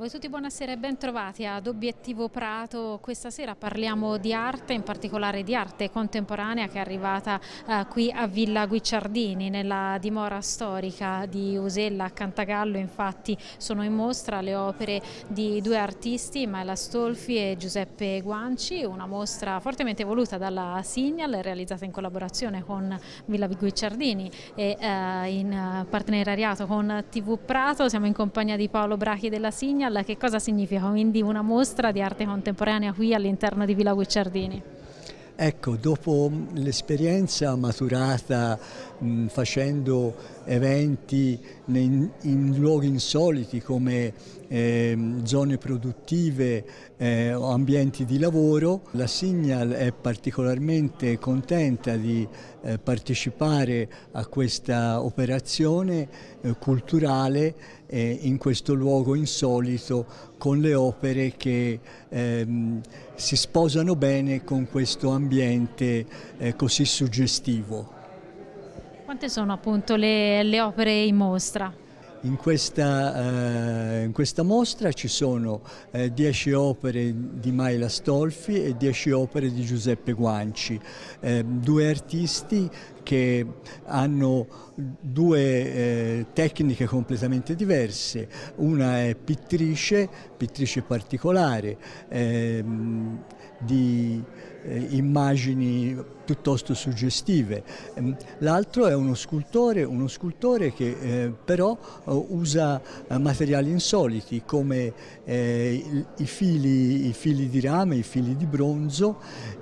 Voi tutti buonasera e ben trovati ad Obiettivo Prato. Questa sera parliamo di arte, in particolare di arte contemporanea che è arrivata qui a Villa Guicciardini, nella dimora storica di Usella a Cantagallo. Infatti sono in mostra le opere di due artisti, Maela Astolfi e Giuseppe Guanci, una mostra fortemente voluta dalla Signal, realizzata in collaborazione con Villa Guicciardini e in partenariato con TV Prato. Siamo in compagnia di Paolo Brachi della Signal. Che cosa significa quindi una mostra di arte contemporanea qui all'interno di Villa Guicciardini? Ecco, dopo l'esperienza maturata facendo eventi in luoghi insoliti come zone produttive o ambienti di lavoro, la Signal è particolarmente contenta di partecipare a questa operazione culturale in questo luogo insolito, con le opere che si sposano bene con questo ambiente così suggestivo. Quante sono appunto le opere in mostra? In questa mostra ci sono 10 opere di Maela Astolfi e 10 opere di Giuseppe Guanci, due artisti che hanno due tecniche completamente diverse. Una è pittrice particolare, di immagini piuttosto suggestive. L'altro è uno scultore che però usa materiali insoliti come i fili di rame, i fili di bronzo,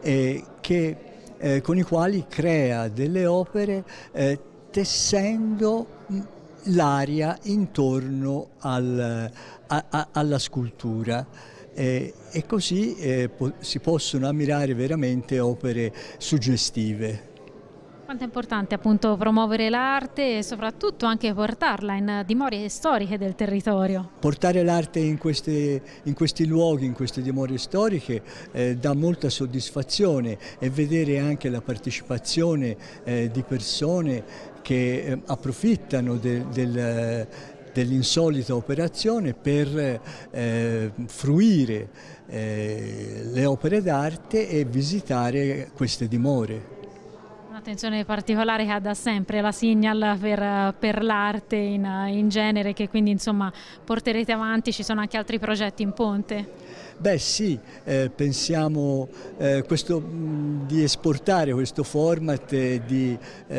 con i quali crea delle opere tessendo l'aria intorno alla scultura. E così si possono ammirare veramente opere suggestive. Quanto è importante appunto promuovere l'arte e soprattutto anche portarla in dimore storiche del territorio? Portare l'arte in questi luoghi, in queste dimore storiche, dà molta soddisfazione, e vedere anche la partecipazione di persone che approfittano dell'insolita operazione per fruire le opere d'arte e visitare queste dimore. Un'attenzione particolare che ha da sempre la Signal per l'arte in genere, che quindi insomma porterete avanti. Ci sono anche altri progetti in ponte? Beh sì, pensiamo di esportare questo format e di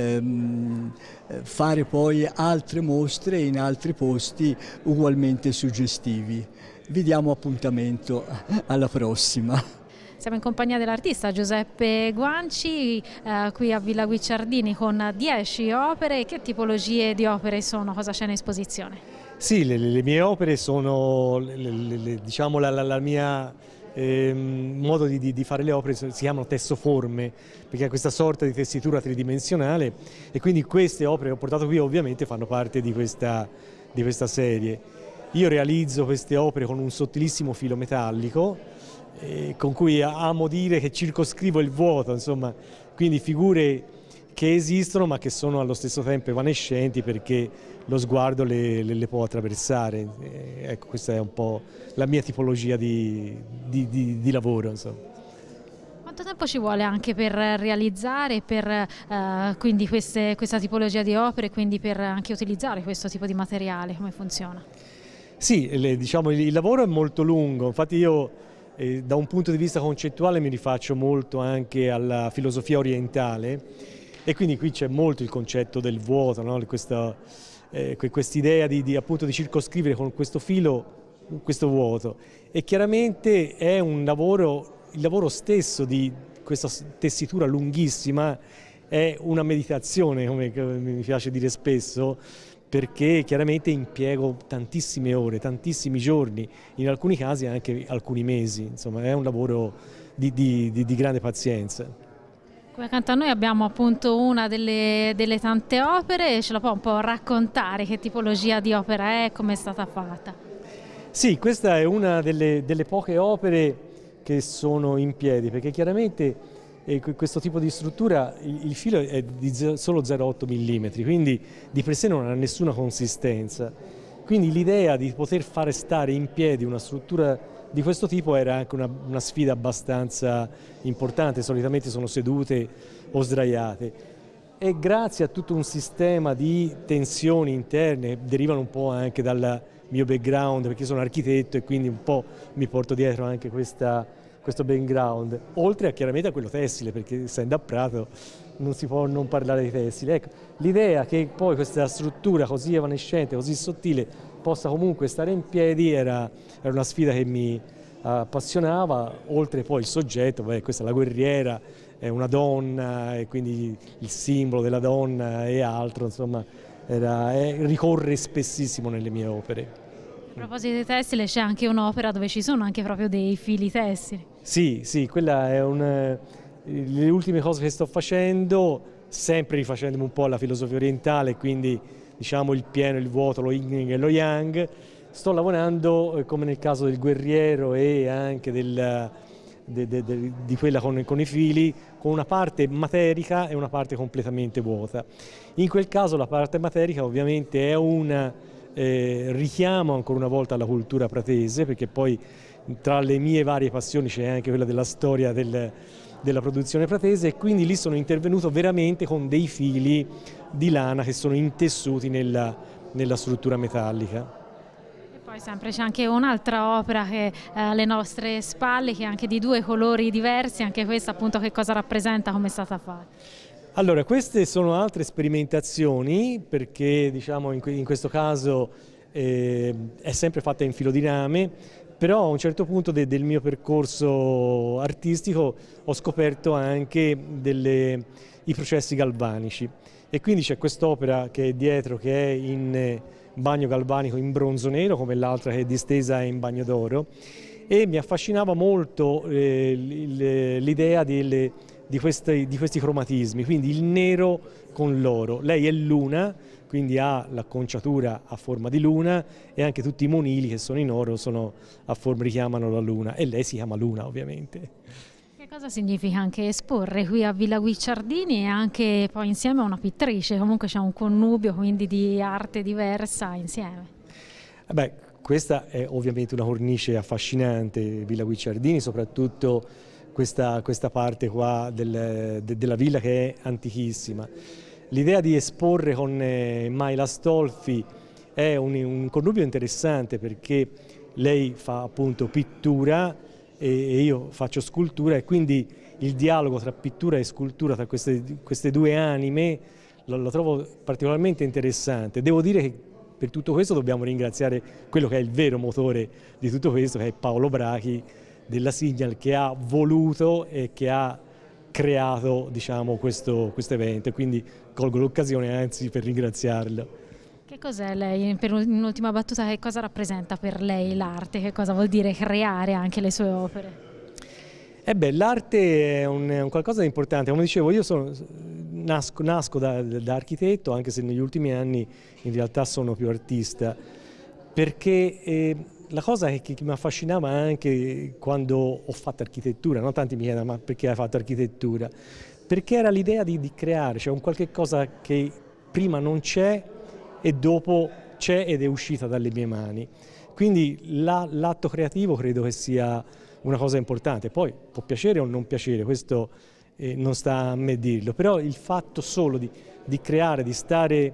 fare poi altre mostre in altri posti ugualmente suggestivi. Vi diamo appuntamento alla prossima. Siamo in compagnia dell'artista Giuseppe Guanci, qui a Villa Guicciardini con 10 opere. Che tipologie di opere sono? Cosa c'è in esposizione? Sì, le mie opere sono, diciamo, la mia modo di fare le opere si chiamano tessoforme, perché ha questa sorta di tessitura tridimensionale, e quindi queste opere che ho portato qui ovviamente fanno parte di questa serie. Io realizzo queste opere con un sottilissimo filo metallico, con cui amo dire che circoscrivo il vuoto, insomma, quindi figure che esistono ma che sono allo stesso tempo evanescenti, perché lo sguardo le può attraversare. Ecco, questa è un po' la mia tipologia di lavoro, insomma. Quanto tempo ci vuole anche per realizzare quindi questa tipologia di opere, e quindi per anche utilizzare questo tipo di materiale? Come funziona? Sì, diciamo, il lavoro è molto lungo, infatti io da un punto di vista concettuale mi rifaccio molto anche alla filosofia orientale, e quindi qui c'è molto il concetto del vuoto, no? Quest'idea appunto di circoscrivere con questo filo questo vuoto, e chiaramente è il lavoro stesso di questa tessitura lunghissima è una meditazione, come mi piace dire spesso, perché chiaramente impiego tantissime ore, tantissimi giorni, in alcuni casi anche alcuni mesi. Insomma, è un lavoro di grande pazienza. Come accanto a noi abbiamo appunto una delle tante opere. Ce la può un po' raccontare che tipologia di opera è, come è stata fatta? Sì, questa è una delle poche opere che sono in piedi, perché chiaramente questo tipo di struttura, il filo è di solo 0,8 mm, quindi di per sé non ha nessuna consistenza. Quindi l'idea di poter fare stare in piedi una struttura di questo tipo era anche una sfida abbastanza importante, solitamente sono sedute o sdraiate. E grazie a tutto un sistema di tensioni interne, derivano un po' anche dal mio background, perché sono architetto e quindi un po' mi porto dietro anche questo background, oltre a chiaramente a quello tessile, perché essendo a Prato non si può non parlare di tessile. Ecco, l'idea che poi questa struttura così evanescente, così sottile, possa comunque stare in piedi era una sfida che mi appassionava, oltre poi il soggetto, questa è la guerriera, è una donna e quindi il simbolo della donna e altro, insomma, ricorre spessissimo nelle mie opere. A proposito di tessile, c'è anche un'opera dove ci sono anche proprio dei fili tessili. Sì, sì, quella è le ultime cose che sto facendo, sempre rifacendomi un po' alla filosofia orientale, quindi diciamo il pieno, il vuoto, lo yin e lo yang. Sto lavorando, come nel caso del guerriero e anche di quella con i fili, con una parte materica e una parte completamente vuota. In quel caso la parte materica ovviamente è un richiamo ancora una volta alla cultura pratese, perché poi tra le mie varie passioni c'è anche quella della storia della produzione pratese, e quindi lì sono intervenuto veramente con dei fili di lana che sono intessuti nella struttura metallica. Poi sempre c'è anche un'altra opera che è alle nostre spalle, che è anche di due colori diversi, anche questa appunto che cosa rappresenta, come è stata fatta? Allora, queste sono altre sperimentazioni, perché diciamo in questo caso è sempre fatta in filodiname, però a un certo punto del mio percorso artistico ho scoperto anche i processi galvanici, e quindi c'è quest'opera che è dietro, che è in bagno galvanico in bronzo nero, come l'altra che è distesa in bagno d'oro, e mi affascinava molto l'idea di questi cromatismi, quindi il nero con l'oro. Lei è luna, quindi ha l'acconciatura a forma di luna, e anche tutti i monili che sono in oro richiamano la luna, e lei si chiama Luna ovviamente. Che cosa significa anche esporre qui a Villa Guicciardini e anche poi insieme a una pittrice? Comunque c'è un connubio quindi di arte diversa insieme. Beh, questa è ovviamente una cornice affascinante, Villa Guicciardini, soprattutto questa parte qua della villa, che è antichissima. L'idea di esporre con Mayla Astolfi è un connubio interessante, perché lei fa appunto pittura e io faccio scultura, e quindi il dialogo tra pittura e scultura, tra queste due anime, lo trovo particolarmente interessante. Devo dire che per tutto questo dobbiamo ringraziare quello che è il vero motore di tutto questo, che è Paolo Brachi della Signal, che ha voluto e che ha creato, diciamo, questo evento, quindi colgo l'occasione anzi per ringraziarlo. Che cos'è lei, per un'ultima battuta, che cosa rappresenta per lei l'arte? Che cosa vuol dire creare anche le sue opere? L'arte è un qualcosa di importante. Come dicevo, io nasco da architetto, anche se negli ultimi anni in realtà sono più artista, perché la cosa che mi affascinava anche quando ho fatto architettura, non tanti mi chiedono ma perché hai fatto architettura, perché era l'idea di creare, cioè un qualche cosa che prima non c'è e dopo c'è ed è uscita dalle mie mani. Quindi l'atto creativo credo che sia una cosa importante, poi può piacere o non piacere, questo non sta a me dirlo, però il fatto solo di creare, di stare,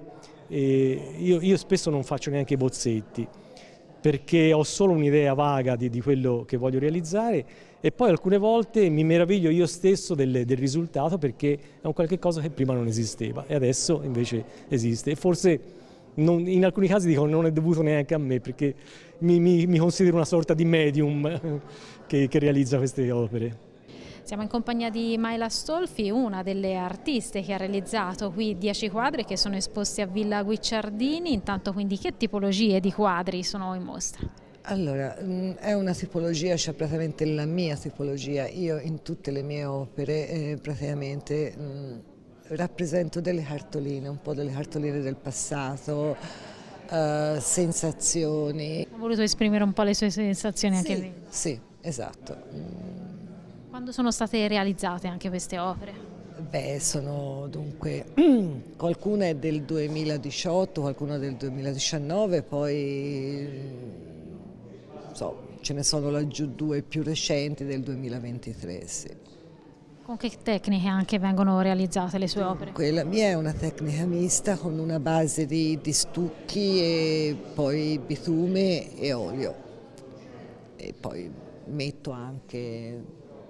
io spesso non faccio neanche i bozzetti, perché ho solo un'idea vaga di quello che voglio realizzare, e poi alcune volte mi meraviglio io stesso del risultato, perché è un qualche cosa che prima non esisteva e adesso invece esiste, e forse in alcuni casi dico non è dovuto neanche a me, perché mi considero una sorta di medium che realizza queste opere. Siamo in compagnia di Mayla Astolfi, una delle artiste che ha realizzato qui 10 quadri che sono esposti a Villa Guicciardini. Intanto, quindi, che tipologie di quadri sono in mostra? Allora, è una tipologia, cioè praticamente la mia tipologia. Io in tutte le mie opere praticamente rappresento delle cartoline, un po' delle cartoline del passato, sensazioni. Ha voluto esprimere un po' le sue sensazioni anche lì? Sì, esatto. Quando sono state realizzate anche queste opere? Beh, sono dunque, qualcuna è del 2018, qualcuna del 2019, poi ce ne sono laggiù due più recenti del 2023, sì. Con che tecniche anche vengono realizzate le sue opere? Quella mia è una tecnica mista con una base di stucchi e poi bitume e olio. E poi metto anche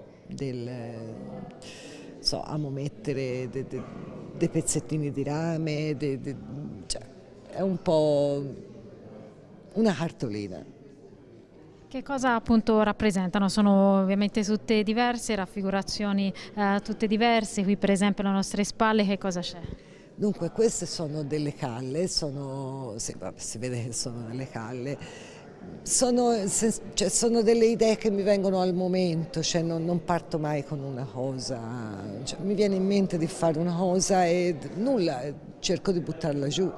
amo mettere dei pezzettini di rame, cioè, è un po' una cartolina. Che cosa appunto rappresentano? Sono ovviamente tutte diverse, raffigurazioni tutte diverse, qui per esempio alle nostre spalle che cosa c'è? Dunque queste sono delle calle, sì, si vede che sono delle calle, sono delle idee che mi vengono al momento, cioè non parto mai con una cosa, cioè, mi viene in mente di fare una cosa e nulla, cerco di buttarla giù.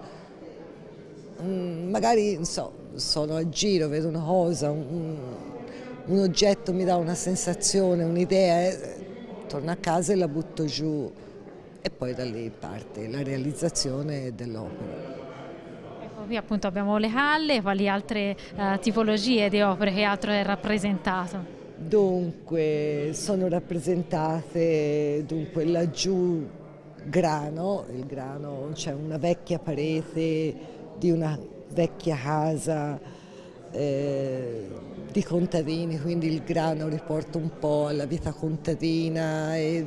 Magari sono a giro, vedo una cosa, un oggetto mi dà una sensazione, un'idea, torno a casa e la butto giù e poi da lì parte la realizzazione dell'opera. Ecco, qui appunto abbiamo le calle, quali altre tipologie di opere, che altro è rappresentato? Dunque, sono rappresentate laggiù grano, c'è una vecchia parete di una vecchia casa di contadini, quindi il grano riporta un po' alla vita contadina e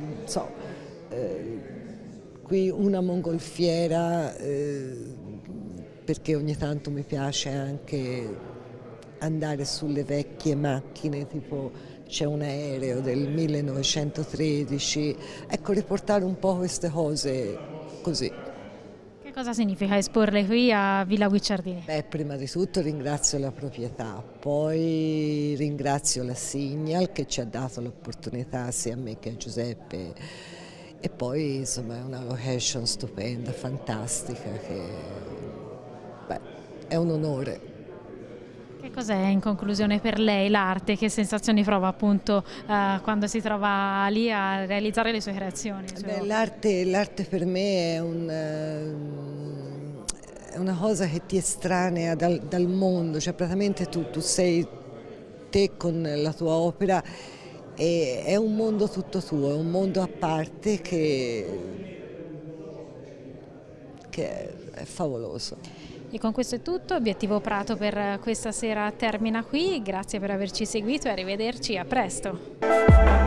qui una mongolfiera perché ogni tanto mi piace anche andare sulle vecchie macchine, tipo c'è un aereo del 1913, ecco, riportare un po' queste cose così. Che cosa significa esporle qui a Villa Guicciardini? Beh, prima di tutto ringrazio la proprietà, poi ringrazio la Signal che ci ha dato l'opportunità sia a me che a Giuseppe e poi insomma è una location stupenda, fantastica, è un onore. Che cos'è in conclusione per lei l'arte? Che sensazioni prova appunto quando si trova lì a realizzare le sue creazioni? L'arte per me è una cosa che ti estranea dal mondo, cioè praticamente tu sei te con la tua opera e è un mondo tutto tuo, è un mondo a parte che è favoloso. E con questo è tutto, Obiettivo Prato per questa sera termina qui, grazie per averci seguito e arrivederci, a presto!